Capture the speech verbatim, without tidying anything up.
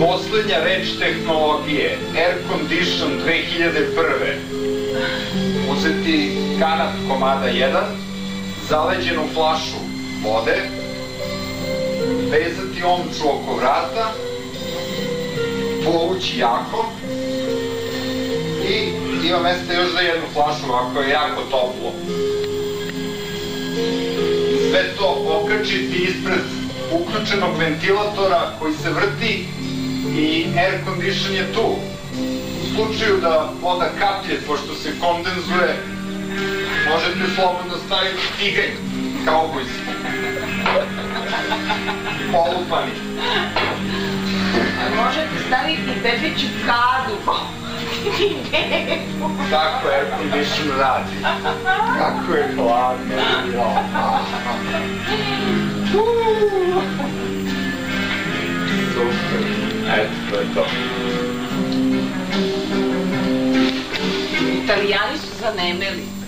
Poslednja reč tehnologije, Air Condition dve hiljade prve. Uzeti kanap komada jedan, zaleđenu flašu vode, vezati omču oko vrata, povući jako i ima mesta još za jednu flašu ako je jako toplo. Sve to okačiti ispred uključenog ventilatora koji se vrti i air condition je tu. U slučaju da voda kaplje, pošto se kondenzuje, možete slobodno staviti tiganj, kaubojski. Polupani. Možete staviti bebiću kadu. Tako air condition radi. Kako je hladno. Super. Eto, to je to. Italijani su zanemeli.